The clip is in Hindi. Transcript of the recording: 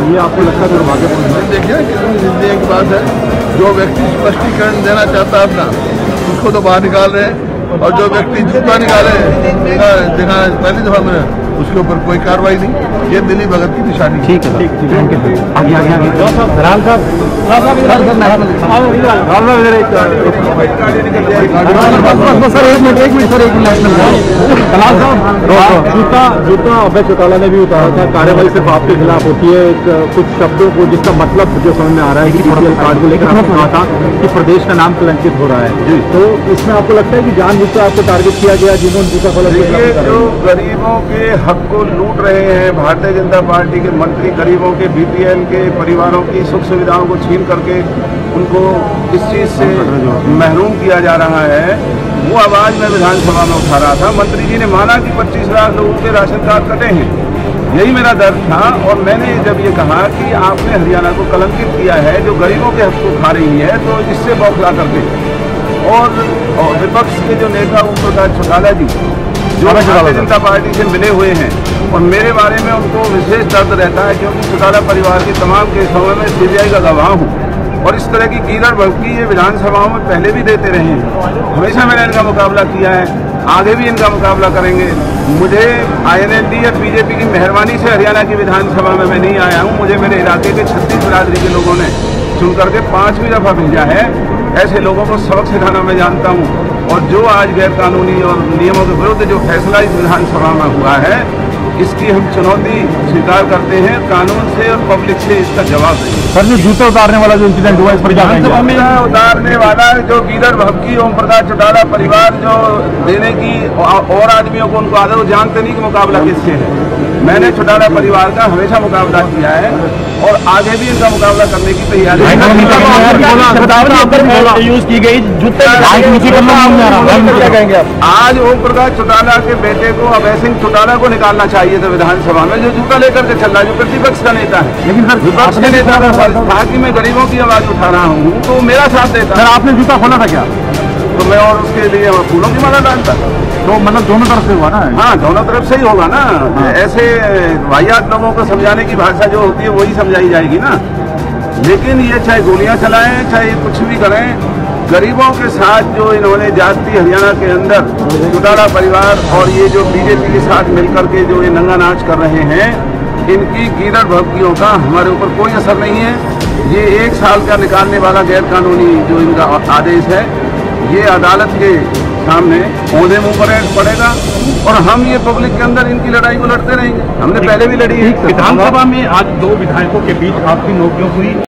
ये आपको लगता है दुर्भाग्यपूर्ण है? देखिए कितनी जिंदगी की बात है, जो व्यक्ति स्पष्टीकरण देना चाहता है अपना, उसको तो बाहर निकाल रहे हैं, और जो व्यक्ति जूता निकाले देखा पहली दफा मैंने, उसके ऊपर कोई कार्रवाई नहीं। ये दिल्ली भगत की निशानी। ठीक है आगे आगे आगे राम साहब सर एक मिनट कलाल साहब, जूता अभय चौटाला ने भी उतारा था, कार्रवाई सिर्फ आपके खिलाफ होती है। कुछ शब्दों को जिसका मतलब जो समझ में आ रहा है कि बीपीएल कार्ड को लेकर आपने कहा था कि प्रदेश का नाम कलंकित हो रहा है, तो इसमें आपको लगता है कि जानबूझकर आपको टारगेट किया गया जिन्होंने जूता खोला? जो गरीबों के हक को लूट रहे हैं भारतीय जनता पार्टी के मंत्री, गरीबों के बीपीएल के परिवारों की सुख सुविधाओं को छीन करके उनको इस चीज से महरूम किया जा रहा है, वो आवाज मैं विधानसभा में उठा रहा था। मंत्री जी ने माना कि 25 लाख लोगों के राशन कार्ड कटे हैं, यही मेरा दर्द था। और मैंने जब ये कहा कि आपने हरियाणा को कलंकित किया है, जो गरीबों के हक को खा रही है, तो इससे बौखला करके और विपक्ष के जो नेता ओम प्रकाश चौटाला जी जो भारतीय जनता पार्टी से मिले हुए हैं, और मेरे बारे में उनको विशेष दर्द रहता है क्योंकि चौटाला परिवार के तमाम केसों में मैं सीबीआई का गवाह हूँ, और इस तरह की कीदड़ भड़की ये विधानसभाओं में पहले भी देते रहे हैं। हमेशा मैंने इनका मुकाबला किया है, आगे भी इनका मुकाबला करेंगे। मुझे INLD या बीजेपी की मेहरबानी से हरियाणा की विधानसभा में मैं नहीं आया हूँ, मुझे मेरे इलाके के 36 बिरादरी के लोगों ने चुन करके 5वीं दफा भेजा है। ऐसे लोगों को सबक सिखाना मैं जानता हूँ, और जो आज गैर कानूनी और नियमों के विरुद्ध जो फैसला इस विधानसभा में हुआ है, इसकी हम चुनौती स्वीकार करते हैं, कानून से और पब्लिक से इसका जवाब देंगे। सर जो जूता उतारने वाला जो इंसिडेंट हुआ, इस पर विधानसभा में उतारने वाला जो गीदड़ भभकी ओम प्रकाश चौटाला परिवार जो देने की और आदमियों को उनको आदर जानते नहीं कि मुकाबला किससे है। मैंने चौटाला परिवार का हमेशा मुकाबला किया है और आगे भी इनका मुकाबला करने की तैयारी है। आज ओम प्रकाश चौटाला के बेटे को, अभय सिंह चौटाला को निकालना चाहिए था विधानसभा में, जो जूता लेकर के चल रहा है, जो प्रतिपक्ष का नेता है। लेकिन सर विपक्ष के नेता का फर्ज था कि मैं गरीबों की आवाज उठा रहा हूँ, तो मेरा साथ देता। सर आपने जूता खोला था क्या? तो मैं और उसके लिए फूलों की माला डालता। तो मतलब दोनों तरफ से हुआ ना? हाँ, दोनों तरफ से ही होगा ना। ऐसे वाहियात लोगों को समझाने की भाषा जो होती है वही समझाई जाएगी ना। लेकिन ये चाहे गोलियां चलाएं, चाहे कुछ भी करें, गरीबों के साथ जो इन्होंने जाति हरियाणा के अंदर चौटाला परिवार और ये जो बीजेपी के साथ मिलकर के जो ये नंगा नाच कर रहे हैं, इनकी कीदड़ भभकियों का हमारे ऊपर कोई असर नहीं है। ये 1 साल का निकालने वाला गैर कानूनी जो इनका आदेश है, ये अदालत के सामने औंधे मुंह पर पड़ेगा, और हम ये पब्लिक के अंदर इनकी लड़ाई को लड़ते रहेंगे। हमने पहले भी लड़ी है। विधानसभा में आज 2 विधायकों के बीच आपकी नोकझोंक हुई।